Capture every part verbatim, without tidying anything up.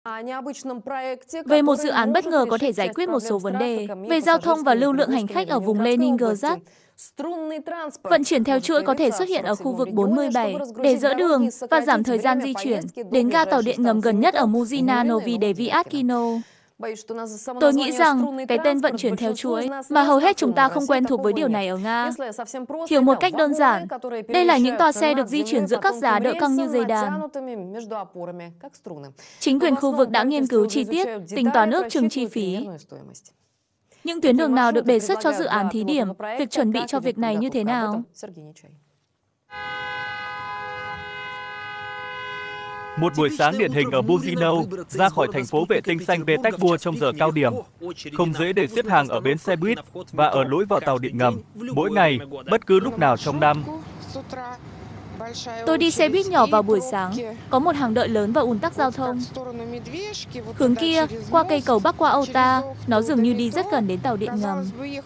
Về một dự án bất ngờ có thể giải quyết một số vấn đề về giao thông và lưu lượng hành khách ở vùng Leningrad. Vận chuyển theo chuỗi có thể xuất hiện ở khu vực bốn mươi bảy để dỡ đường và giảm thời gian di chuyển đến ga tàu điện ngầm gần nhất ở Muzina Novi Deviatkino. Tôi nghĩ rằng cái tên vận chuyển theo chuỗi mà hầu hết chúng ta không quen thuộc với điều này ở Nga. Hiểu một cách đơn giản, đây là những toa xe được di chuyển giữa các giá đỡ căng như dây đàn. Chính quyền khu vực đã nghiên cứu chi tiết, tính toán ước chừng chi phí. Những tuyến đường nào được đề xuất cho dự án thí điểm, việc chuẩn bị cho việc này như thế nào? Một buổi sáng điển hình ở Buzino, ra khỏi thành phố vệ tinh xanh Petersburg trong giờ cao điểm. Không dễ để xếp hàng ở bến xe buýt và ở lối vào tàu điện ngầm, mỗi ngày, bất cứ lúc nào trong năm. Tôi đi xe buýt nhỏ vào buổi sáng, có một hàng đợi lớn và ùn tắc giao thông. Hướng kia, qua cây cầu bắc qua Ota, nó dường như đi rất gần đến tàu điện ngầm.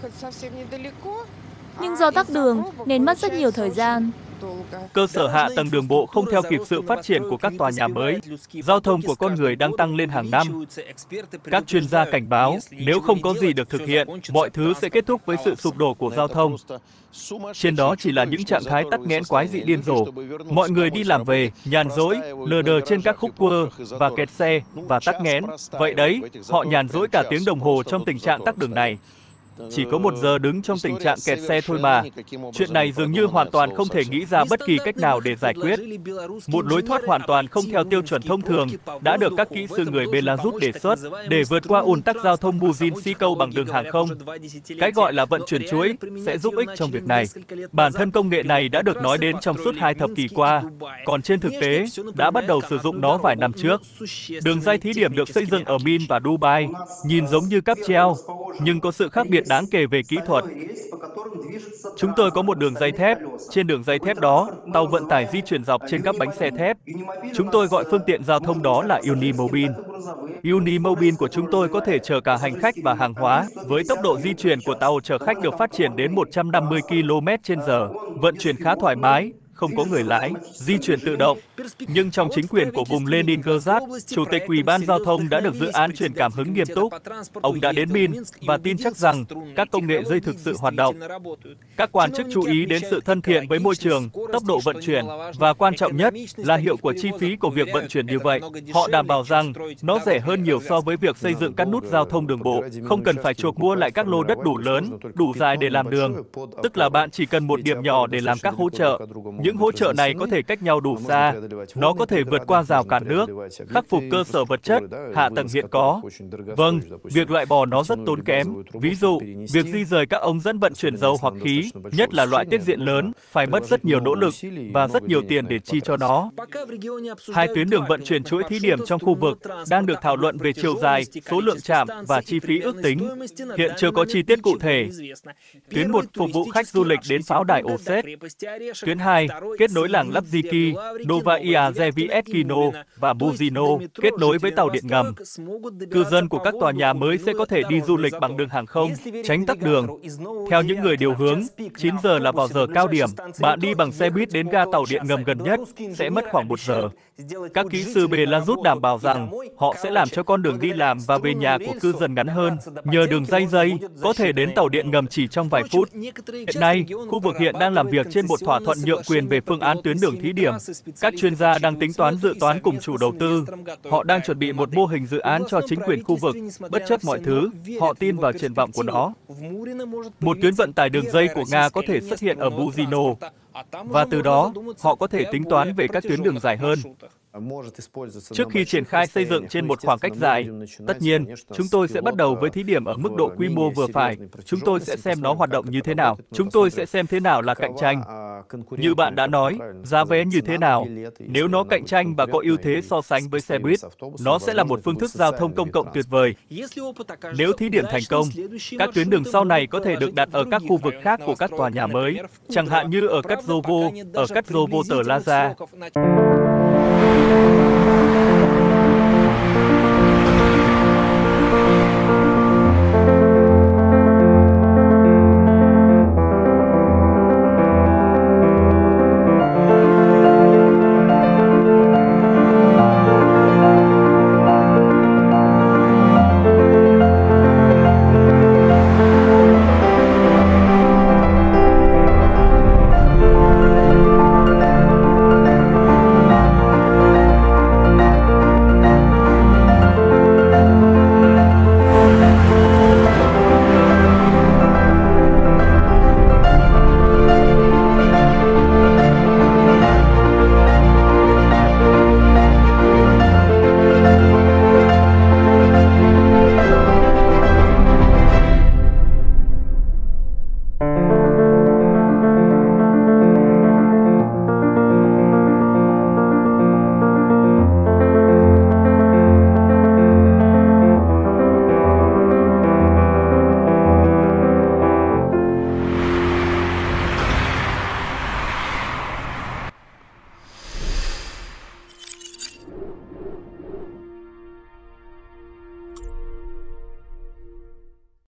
Nhưng do tắc đường nên mất rất nhiều thời gian. Cơ sở hạ tầng đường bộ không theo kịp sự phát triển của các tòa nhà mới. Giao thông của con người đang tăng lên hàng năm. Các chuyên gia cảnh báo, nếu không có gì được thực hiện, mọi thứ sẽ kết thúc với sự sụp đổ của giao thông. Trên đó chỉ là những trạng thái tắc nghẽn quái dị điên rồ. Mọi người đi làm về, nhàn rỗi, lờ đờ trên các khúc cua và kẹt xe và tắc nghẽn. Vậy đấy, họ nhàn rỗi cả tiếng đồng hồ trong tình trạng tắc đường này. Chỉ có một giờ đứng trong tình trạng kẹt xe thôi mà. Chuyện này dường như hoàn toàn không thể nghĩ ra bất kỳ cách nào để giải quyết. Một lối thoát hoàn toàn không theo tiêu chuẩn thông thường đã được các kỹ sư người Belarus đề xuất để vượt qua ùn tắc giao thông Buzynski bằng đường hàng không. Cái gọi là vận chuyển chuỗi sẽ giúp ích trong việc này. Bản thân công nghệ này đã được nói đến trong suốt hai thập kỷ qua, còn trên thực tế đã bắt đầu sử dụng nó vài năm trước. Đường ray thí điểm được xây dựng ở Min và Dubai, nhìn giống như cáp treo, nhưng có sự khác biệt đáng kể về kỹ thuật. Chúng tôi có một đường dây thép. Trên đường dây thép đó, tàu vận tải di chuyển dọc trên các bánh xe thép. Chúng tôi gọi phương tiện giao thông đó là Unimobile. Unimobile của chúng tôi có thể chở cả hành khách và hàng hóa, với tốc độ di chuyển của tàu chở khách được phát triển đến một trăm năm mươi ki lô mét trên giờ. Vận chuyển khá thoải mái, không có người lái, di chuyển tự động. Nhưng trong chính quyền của vùng Leningrad, Chủ tịch Ủy ban Giao thông đã được dự án truyền cảm hứng nghiêm túc. Ông đã đến Minsk và tin chắc rằng các công nghệ dây thực sự hoạt động. Các quan chức chú ý đến sự thân thiện với môi trường, tốc độ vận chuyển và quan trọng nhất là hiệu quả chi phí của việc vận chuyển như vậy. Họ đảm bảo rằng nó rẻ hơn nhiều so với việc xây dựng các nút giao thông đường bộ, không cần phải chuộc mua lại các lô đất đủ lớn, đủ dài để làm đường. Tức là bạn chỉ cần một điểm nhỏ để làm các hỗ trợ. Những hỗ trợ này có thể cách nhau đủ xa. Nó có thể vượt qua rào cản nước, khắc phục cơ sở vật chất, hạ tầng hiện có. Vâng, việc loại bỏ nó rất tốn kém. Ví dụ, việc di rời các ống dẫn vận chuyển dầu hoặc khí, nhất là loại tiết diện lớn, phải mất rất nhiều nỗ lực và rất nhiều tiền để chi cho nó. Hai tuyến đường vận chuyển chuỗi thí điểm trong khu vực đang được thảo luận về chiều dài, số lượng trạm và chi phí ước tính. Hiện chưa có chi tiết cụ thể. Tuyến một phục vụ khách du lịch đến pháo đài Oset. Tuyến hai kết nối làng Lapziki, Novaya-Zhevietkino và Buzino, kết nối với tàu điện ngầm. Cư dân của các tòa nhà mới sẽ có thể đi du lịch bằng đường hàng không, tránh tắc đường. Theo những người điều hướng, chín giờ là vào giờ cao điểm. Bạn đi bằng xe buýt đến ga tàu điện ngầm gần nhất sẽ mất khoảng một giờ. Các kỹ sư Belarus đảm bảo rằng họ sẽ làm cho con đường đi làm và về nhà của cư dân ngắn hơn. Nhờ đường ray dây, có thể đến tàu điện ngầm chỉ trong vài phút. Hiện nay, khu vực hiện đang làm việc trên một thỏa thuận nhượng quyền về phương án tuyến đường thí điểm. Các chuyên gia đang tính toán dự toán cùng chủ đầu tư. Họ đang chuẩn bị một mô hình dự án cho chính quyền khu vực. Bất chấp mọi thứ, họ tin vào triển vọng của nó. Một tuyến vận tải đường dây của Nga có thể xuất hiện ở Buzino. Và từ đó, họ có thể tính toán về các tuyến đường dài hơn. Trước khi triển khai xây dựng trên một khoảng cách dài, tất nhiên, chúng tôi sẽ bắt đầu với thí điểm ở mức độ quy mô vừa phải. Chúng tôi sẽ xem nó hoạt động như thế nào. Chúng tôi sẽ xem thế nào là cạnh tranh. Như bạn đã nói, giá vé như thế nào? Nếu nó cạnh tranh và có ưu thế so sánh với xe buýt, nó sẽ là một phương thức giao thông công cộng tuyệt vời. Nếu thí điểm thành công, các tuyến đường sau này có thể được đặt ở các khu vực khác của các tòa nhà mới, chẳng hạn như ở Katzovo, ở Katzovo Tờ Laza.